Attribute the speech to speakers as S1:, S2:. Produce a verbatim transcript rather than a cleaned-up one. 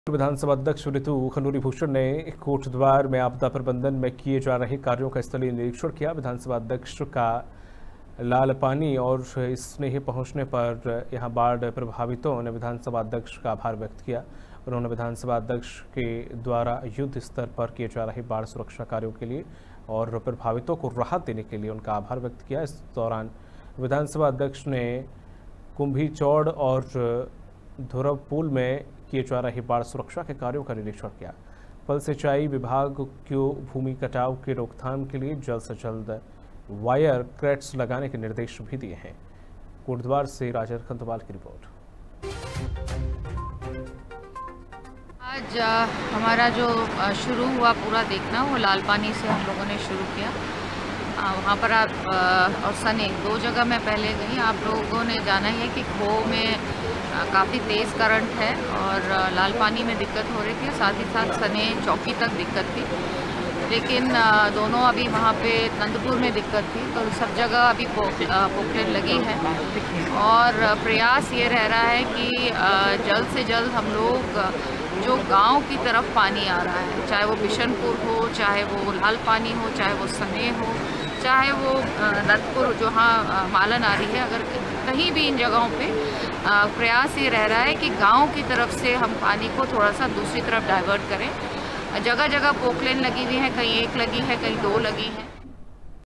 S1: विधानसभा अध्यक्ष ऋतु खंडूरी भूषण ने कोटद्वार में आपदा प्रबंधन में किए जा रहे कार्यों का स्थलीय निरीक्षण किया। विधानसभा अध्यक्ष का लाल पानी और स्नेह पहुंचने पर यहां बाढ़ प्रभावितों ने विधानसभा अध्यक्ष का आभार व्यक्त किया। उन्होंने विधानसभा अध्यक्ष के द्वारा युद्ध स्तर पर किए जा रहे बाढ़ सुरक्षा कार्यों के लिए और प्रभावितों को राहत देने के लिए उनका आभार व्यक्त किया। इस दौरान विधानसभा अध्यक्ष ने कुंभी चौड़ और धुरव पुल में किए जा रहे बाढ़ सुरक्षा के कार्यों का निरीक्षण किया। फल सिंचाई विभाग को भूमि कटाव की रोकथाम के लिए जल्द से जल्द वायर क्रेट्स लगाने के निर्देश भी दिए हैं। कोटद्वार से राजेंद्र खंतवाल की रिपोर्ट।
S2: आज आ, हमारा जो आ, शुरू हुआ पूरा देखना वो लाल पानी से हम लोगों ने शुरू किया। आ, वहाँ पर आप आ, और सने दो जगह मैं पहले गई। आप लोगों ने जाना है कि खो में काफ़ी तेज़ करंट है और लाल पानी में दिक्कत हो रही थी, साथ ही साथ सने चौकी तक दिक्कत थी। लेकिन दोनों अभी वहाँ पे नंदपुर में दिक्कत थी, तो सब जगह अभी पोकलेन लगी है और प्रयास ये रह रहा है कि जल्द से जल्द हम लोग जो गांव की तरफ पानी आ रहा है, चाहे वो बिशनपुर हो, चाहे वो लाल पानी हो, चाहे वो सने हो, चाहे वो नंदपुर जहाँ मालन आ रही है, अगर कहीं भी इन जगहों पे प्रयास ये रह रहा है कि गांव की तरफ से हम पानी को थोड़ा सा दूसरी तरफ डाइवर्ट करें। जगह जगह पोकलेन लगी हुई है, कहीं एक लगी है, कहीं दो लगी है।